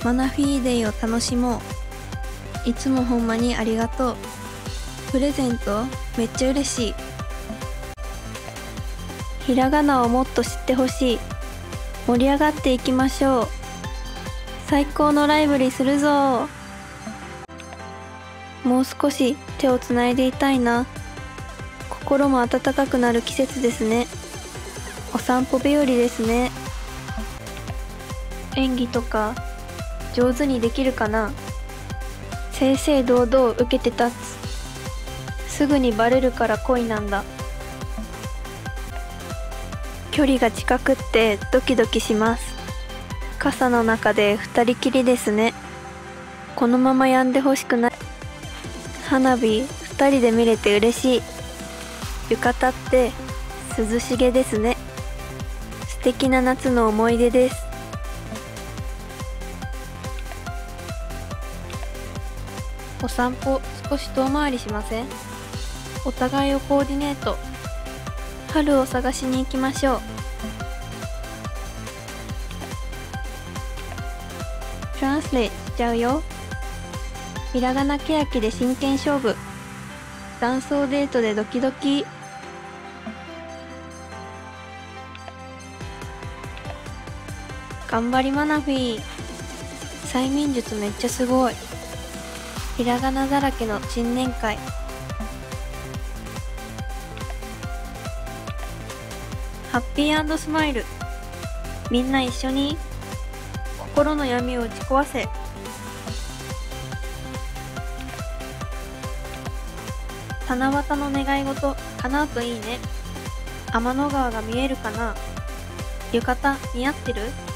マナフィーデイを楽しもう。いつもほんまにありがとう。プレゼントめっちゃ嬉しい。ひらがなをもっと知ってほしい。盛り上がっていきましょう。最高のライブにするぞ。もう少し手をつないでいたいな。心も温かくなる季節ですね。お散歩日和ですね。演技とか上手にできるかな。正々堂々受けて立つ。すぐにバレるから恋なんだ。距離が近くってドキドキします。傘の中で二人きりですね。このまま止んでほしくない。花火二人で見れて嬉しい。浴衣って涼しげですね。素敵な夏の思い出です。お散歩少し遠回りしません？お互いをコーディネート。春を探しに行きましょう。トランスレイしちゃうよ。ひらがなけやきで真剣勝負。男装デートでドキドキ。頑張りマナフィー。催眠術めっちゃすごい。ひらがなだらけの新年会。ハッピー&スマイル。みんな一緒に心の闇を打ち壊せ。七夕の願い事叶うといいね。天の川が見えるかな。浴衣似合ってる？